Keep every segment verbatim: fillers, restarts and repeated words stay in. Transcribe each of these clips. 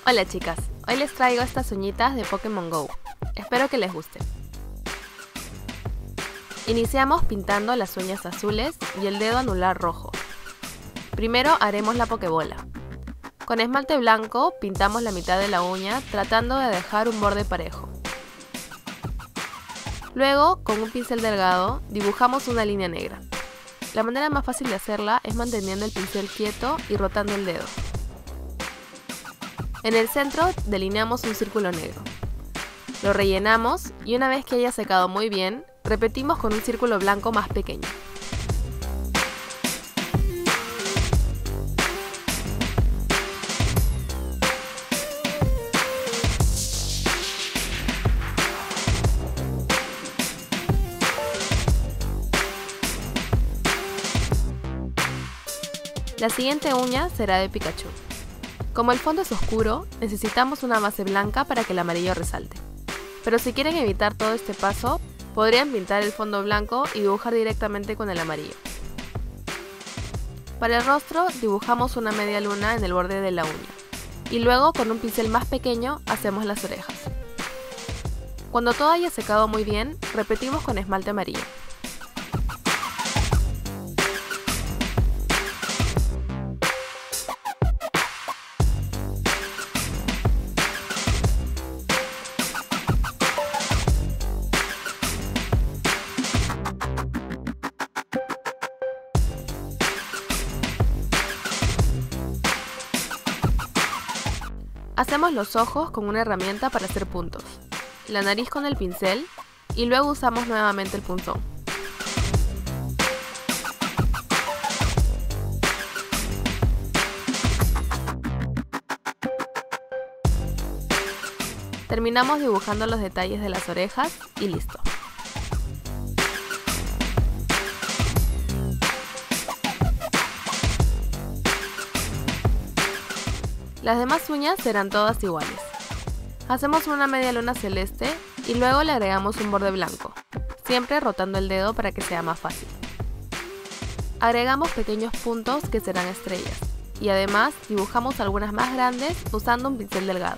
Hola chicas, hoy les traigo estas uñitas de Pokémon Go. Espero que les gusten. Iniciamos pintando las uñas azules y el dedo anular rojo. Primero haremos la Pokébola. Con esmalte blanco pintamos la mitad de la uña tratando de dejar un borde parejo. Luego, con un pincel delgado, dibujamos una línea negra. La manera más fácil de hacerla es manteniendo el pincel quieto y rotando el dedo. En el centro delineamos un círculo negro. Lo rellenamos y una vez que haya secado muy bien, repetimos con un círculo blanco más pequeño. La siguiente uña será de Pikachu. Como el fondo es oscuro, necesitamos una base blanca para que el amarillo resalte. Pero si quieren evitar todo este paso, podrían pintar el fondo blanco y dibujar directamente con el amarillo. Para el rostro dibujamos una media luna en el borde de la uña y luego con un pincel más pequeño hacemos las orejas. Cuando todo haya secado muy bien, repetimos con esmalte amarillo. Hacemos los ojos con una herramienta para hacer puntos, la nariz con el pincel y luego usamos nuevamente el punzón. Terminamos dibujando los detalles de las orejas y listo. Las demás uñas serán todas iguales. Hacemos una media luna celeste y luego le agregamos un borde blanco, siempre rotando el dedo para que sea más fácil. Agregamos pequeños puntos que serán estrellas y además dibujamos algunas más grandes usando un pincel delgado.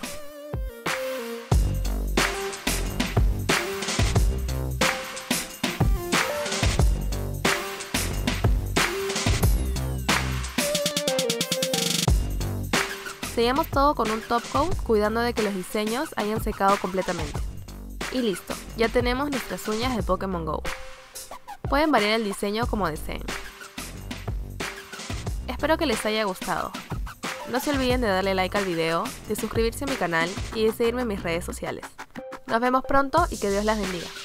Sellamos todo con un top coat cuidando de que los diseños hayan secado completamente. Y listo, ya tenemos nuestras uñas de Pokémon Go. Pueden variar el diseño como deseen. Espero que les haya gustado. No se olviden de darle like al video, de suscribirse a mi canal y de seguirme en mis redes sociales. Nos vemos pronto y que Dios las bendiga.